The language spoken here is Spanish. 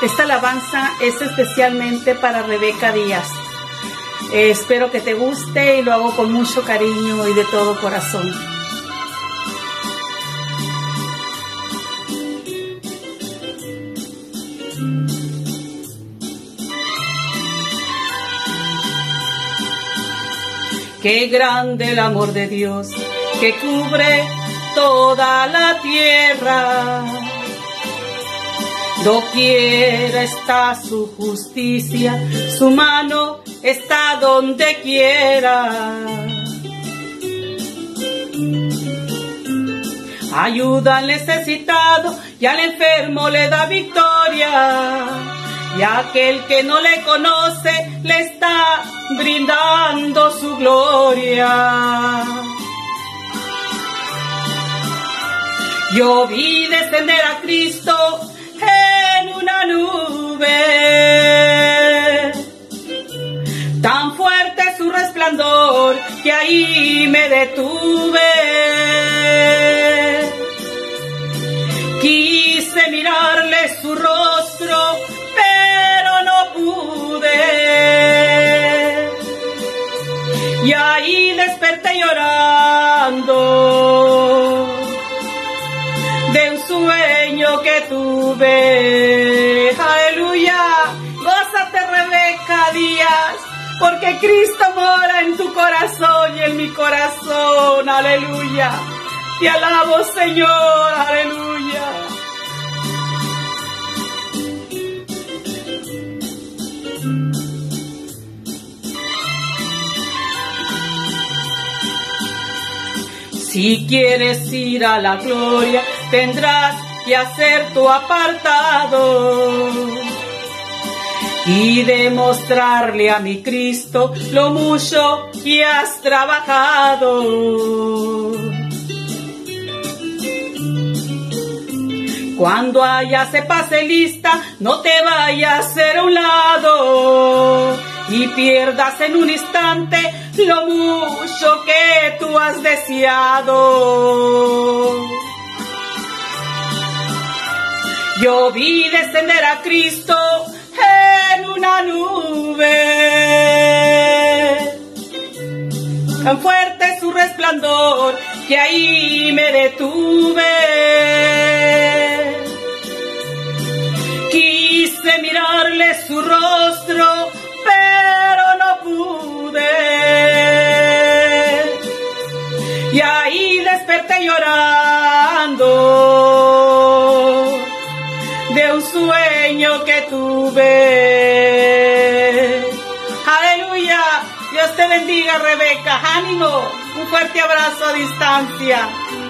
Esta alabanza es especialmente para Rebeca Díaz. Espero que te guste y lo hago con mucho cariño y de todo corazón. Qué grande el amor de Dios que cubre toda la tierra. Doquiera está su justicia, su mano está donde quiera. Ayuda al necesitado y al enfermo le da victoria. Y aquel que no le conoce le está brindando su gloria. Yo vi descender a Cristo en una nube, tan fuerte su resplandor que ahí me detuve. Quise mirarle su rostro, pero no pude. Y ahí desperté llorando de un sueño que tuve. Aleluya, gózate Rebeca Díaz, porque Cristo mora en tu corazón y en mi corazón. Aleluya, te alabo Señor, aleluya. Si quieres ir a la gloria, tendrás que hacer tu apartado y demostrarle a mi Cristo lo mucho que has trabajado. Cuando allá se pase lista, no te vayas a hacer a un lado y pierdas en un instante lo mucho que tú has deseado. Yo vi descender a Cristo en una nube, tan fuerte su resplandor que ahí me detuve. Quise mirarle su rostro, pero no pude. Y ahí desperté llorando de un sueño que tuve. Aleluya, Dios te bendiga Rebeca, ánimo, un fuerte abrazo a distancia.